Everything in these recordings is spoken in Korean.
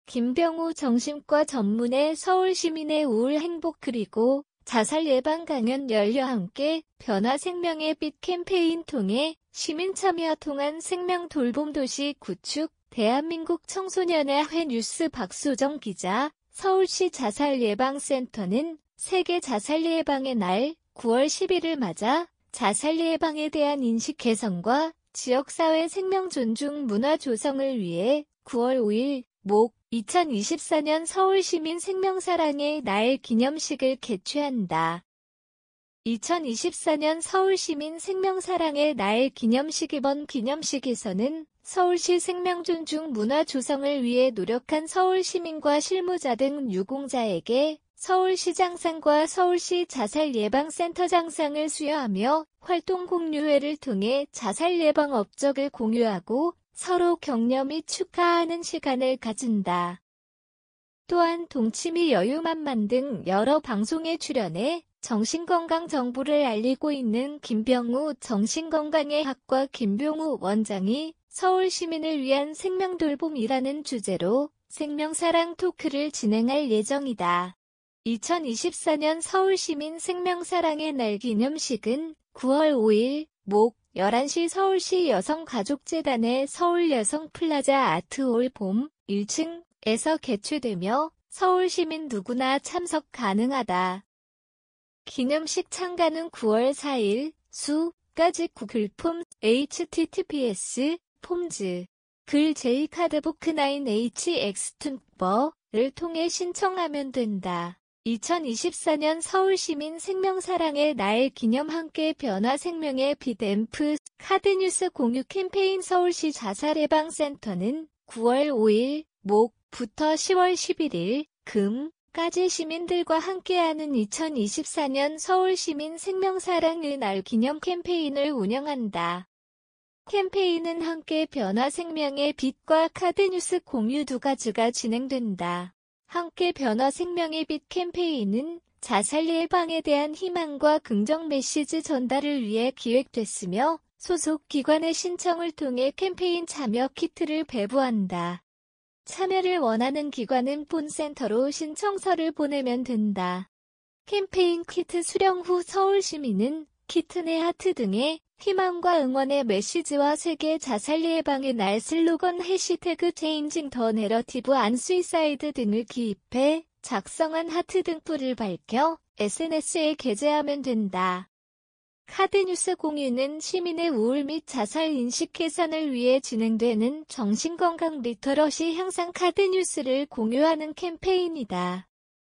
김병우 정신과 전문의 서울시민의 우울 행복 그리고 자살 예방 강연 열려 함께 변화 생명의 빛 캠페인 통해 시민 참여 통한 생명 돌봄 도시 구축 대한민국 청소년의 뉴스 박소정 기자. 서울시 자살예방센터는 세계 자살예방의 날 9월 10일을 맞아 자살 예방에 대한 인식 개선과 지역사회 생명 존중 문화 조성을 위해 9월 5일 목 2024년 서울시민 생명사랑의 날 기념식을 개최한다. 2024년 서울시민 생명사랑의 날 기념식. 이번 기념식에서는 서울시 생명존중 문화 조성을 위해 노력한 서울시민과 실무자 등 유공자에게 서울시장상과 서울시 자살예방센터장상을 수여하며 활동 공유회를 통해 자살예방 업적을 공유하고 서로 격려 및 축하하는 시간을 가진다. 또한 동치미 여유만만 등 여러 방송에 출연해 정신건강 정보를 알리고 있는 김병우 정신건강의 학과 김병우 원장이 서울시민을 위한 생명돌봄이라는 주제로 생명사랑 토크를 진행할 예정이다. 2024년 서울시민 생명사랑의 날 기념식은 9월 5일 목 11시 서울시 여성가족재단의 서울여성플라자 아트홀 봄 1층에서 개최되며 서울시민 누구나 참석 가능하다. 기념식 참가는 9월 4일 수까지 구글 폼 https 폼즈 글 J카드북 9hx툰버를 통해 신청하면 된다. 2024년 서울시민 생명사랑의 날 기념 함께 변화 생명의 빛 앰프 카드뉴스 공유 캠페인 서울시 자살예방센터는 9월 5일 목부터 10월 11일 금까지 시민들과 함께하는 2024년 서울시민 생명사랑의 날 기념 캠페인을 운영한다. 캠페인은 함께 변화 생명의 빛과 카드뉴스 공유 두 가지가 진행된다. 함께 변화 생명의 빛 캠페인은 자살 예방에 대한 희망과 긍정 메시지 전달을 위해 기획됐으며 소속 기관의 신청을 통해 캠페인 참여 키트를 배부한다. 참여를 원하는 기관은 본센터로 신청서를 보내면 된다. 캠페인 키트 수령 후 서울시민은 키트 내 하트 등의 희망과 응원의 메시지와 세계 자살 예방의 날 슬로건 해시태그 체인징 더 내러티브 안 수이사이드 등을 기입해 작성한 하트 등불을 밝혀 SNS에 게재하면 된다. 카드뉴스 공유는 시민의 우울 및 자살 인식 개선을 위해 진행되는 정신건강 리터러시 향상 카드뉴스를 공유하는 캠페인이다.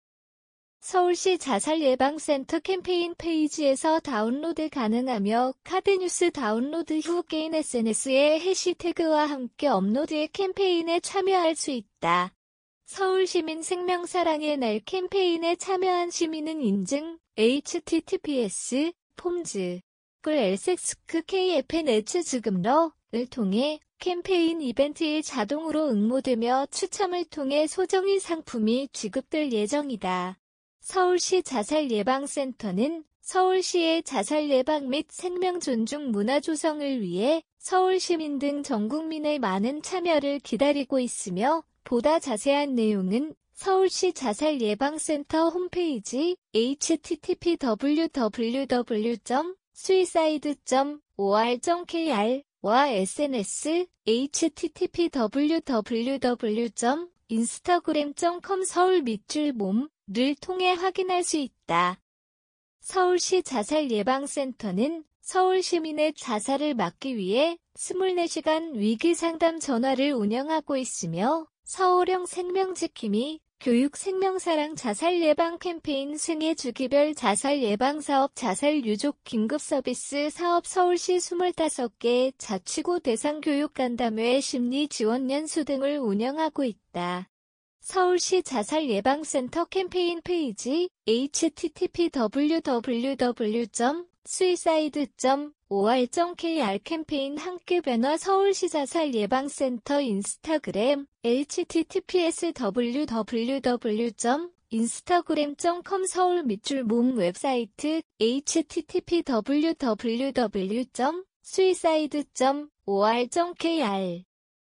서울시 자살예방센터 캠페인 페이지에서 다운로드 가능하며 카드뉴스 다운로드 후 개인 SNS에 해시태그와 함께 업로드해 캠페인에 참여할 수 있다. 서울시민 생명사랑의 날 캠페인에 참여한 시민은 인증 https 폼즈 글 lsxkfnets 지금러를 통해 캠페인 이벤트에 자동으로 응모되며 추첨을 통해 소정의 상품이 지급될 예정이다. 서울시 자살예방센터는 서울시의 자살 예방 및 생명 존중 문화 조성을 위해 서울시민 등 전국민의 많은 참여를 기다리고 있으며 보다 자세한 내용은 서울시 자살예방센터 홈페이지 http://suicide.or.kr 와 SNS http://instagram.com 서울 밑줄 를 통해 확인할 수 있다. 서울시 자살예방센터는 서울시민의 자살을 막기 위해 24시간 위기상담 전화를 운영하고 있으며 서울형 생명지킴이, 교육 생명사랑 자살예방 캠페인 승혜 주기별 자살예방사업 자살유족 긴급서비스 사업 서울시 25개 자치구 대상 교육간담회 심리지원연수 등을 운영하고 있다. 서울시 자살예방센터 캠페인 페이지 http://suicide.or.kr 캠페인 함께 변화 서울시 자살예방센터 인스타그램 https://www.instagram.com 서울 밑줄 웹사이트 http://www.suicide.or.kr